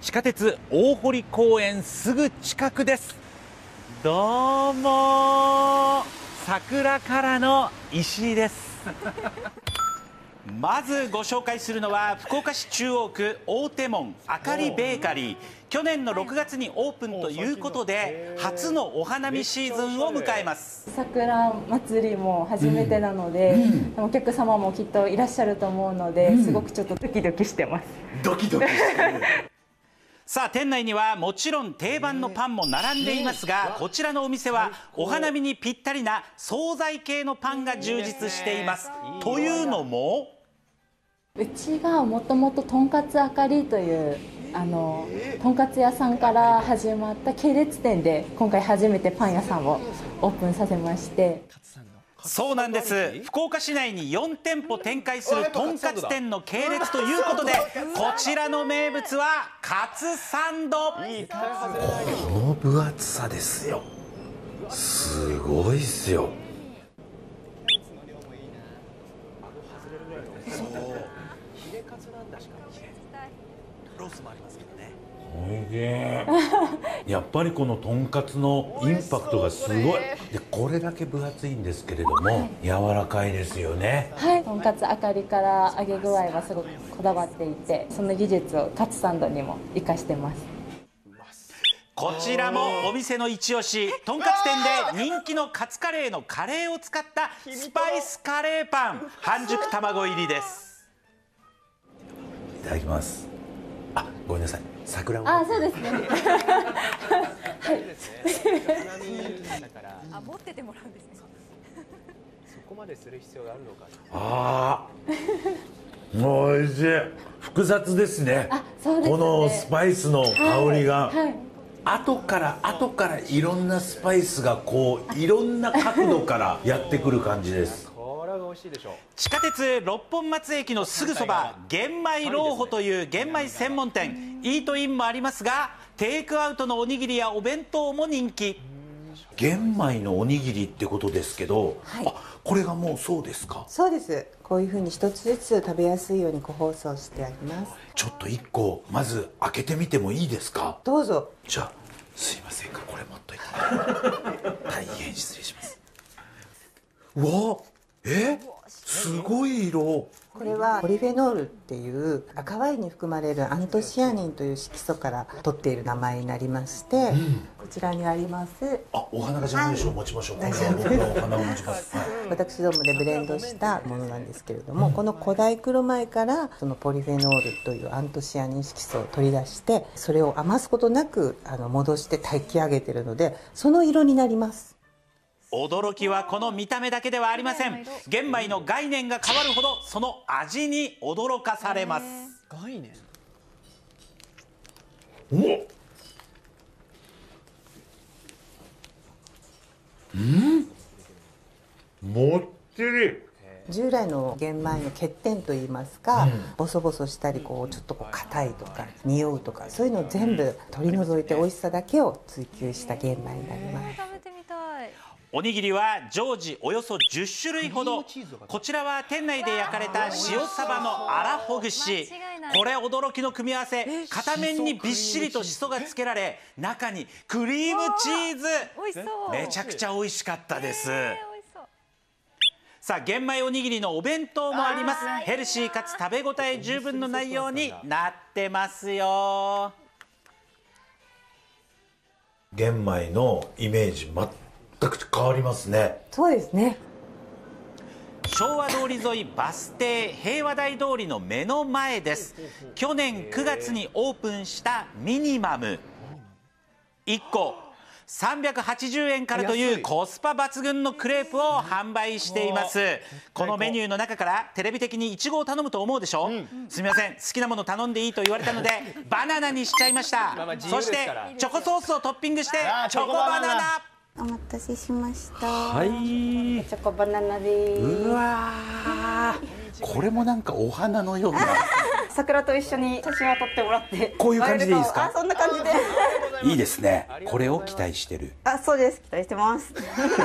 地下鉄大堀公園すぐ近くです。どうも桜からの石井です。まずご紹介するのは福岡市中央区大手門あかりベーカリー。去年の6月にオープンということで初のお花見シーズンを迎えます。 桜祭りも初めてなので、お客様もきっといらっしゃると思うので、すごくちょっとドキドキしてます。 ドキドキしてる。さあ店内にはもちろん定番のパンも並んでいますが、こちらのお店はお花見にぴったりな惣菜系のパンが充実しています。というのも、 うちがもともととんかつあかりというとんかつ屋さんから始まった系列店で、今回初めてパン屋さんをオープンさせまして。 そうなんです。福岡市内に4店舗展開するとんかつ店の系列ということで、こちらの名物はカツサンド。この分厚さですよ。すごいっすよ。 ロースもありますけどね。 おいしい。やっぱりこのとんかつのインパクトがすごい。でこれだけ分厚いんですけれども、柔らかいですよね。 はい、とんかつあかりから揚げ具合はすごくこだわっていて、その技術をカツサンドにも生かしてます。 こちらもお店の一押し、とんかつ店で人気のカツカレーのカレーを使ったスパイスカレーパン、半熟卵入りです。 いただきます。あ、ごめんなさい。桜を。 あ、そうですね。はい。 あ、持っててもらうんですね。そこまでする必要があるのか。 ああ、おいしい。複雑ですね。 あ、そうですね。 このスパイスの香りが。 はい。 後からいろんなスパイスがこういろんな角度からやってくる感じです。 これは美味しいでしょう。 地下鉄六本松駅のすぐそば、玄米老舗という玄米専門店、イートインもありますが、テイクアウトのおにぎりやお弁当も人気。 玄米のおにぎりってことですけど、 はい、 あ、これがもうそうですか。 そうです。こういうふうに一つずつ食べやすいように個包装してあります。 ちょっと1個まず開けてみてもいいですか。 どうぞ。 じゃあすいませんがこれ持っといて大変失礼します。うわ、すごい色。 これはポリフェノールっていう赤ワインに含まれるアントシアニンという色素から取っている名前になりまして、こちらにあります。 あ、お花が邪魔でしょう。持ちましょう。これは僕のお花を持ちます。はい、 私どもでブレンドしたものなんですけれども、この古代黒米からそのポリフェノールというアントシアニン色素を取り出して、それを余すことなく戻して炊き上げているので、その色になります。 驚きはこの見た目だけではありません。玄米の概念が変わるほどその味に驚かされます。 概念。 もっちり。 従来の玄米の欠点といいますか、ボソボソしたりこうちょっとこう硬いとか匂うとか、そういうのを全部取り除いて美味しさだけを追求した玄米になります。 食べてみたい。 おにぎりは常時およそ10種類ほど。こちらは店内で焼かれた塩サバのあらほぐし。これ驚きの組み合わせ。片面にびっしりとしそがつけられ、中にクリームチーズ。 美味しそう。 めちゃくちゃ美味しかったです。さあ玄米おにぎりのお弁当もあります。ヘルシーかつ食べ応え十分の内容になってますよ。 玄米のイメージ全く変わりますね。 そうですね。 昭和通り沿いバス停平和台通りの目の前です。去年9月にオープンしたミニマム。1個380円からというコスパ抜群のクレープを販売しています。このメニューの中からテレビ的にイチゴを頼むと思うでしょ。すみません、好きなもの頼んでいいと言われたのでバナナにしちゃいました。そしてチョコソースをトッピングしてチョコバナナ。 お待たせしました。 はい。 チョコバナナです。 うわー、これもなんかお花のような。 桜と一緒に写真を撮ってもらって。 こういう感じでいいですか。 あ、そんな感じで。 いいですね。これを期待してる。 あ、そうです。期待してます。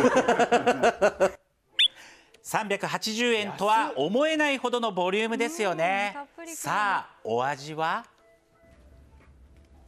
380円とは思えないほどのボリュームですよね。さあお味は。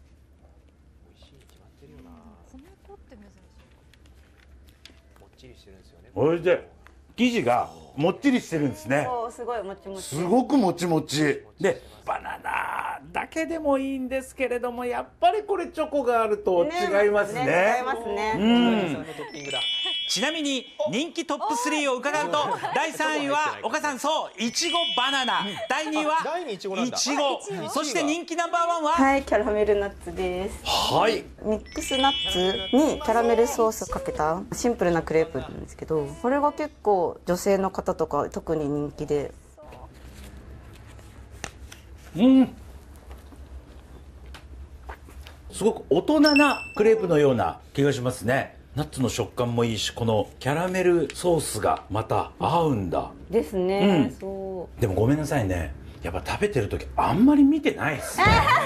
ちりしてるんですよね。 おいしい。生地がもっちりしてるんですね。 そうすごいもちもち。 すごくもちもちで、バナナだけでもいいんですけれども、やっぱりこれチョコがあると違いますね。 違いますね。 うんトッピングだ。 ちなみに人気トップ3を伺うと、第3位は岡さん、そういちごバナナ、第2位は第二位いちごなんだ。 いちご、そして人気ナンバーワンははい、キャラメルナッツです。 はい。 ミックスナッツにキャラメルソースかけたシンプルなクレープなんですけど、これが結構女性の方とか特に人気で。 すごく大人なクレープのような気がしますね。ナッツの食感もいいし、このキャラメルソースがまた合うんだ。 ですね。そう。 でもごめんなさいね、やっぱ食べてる時あんまり見てないですね。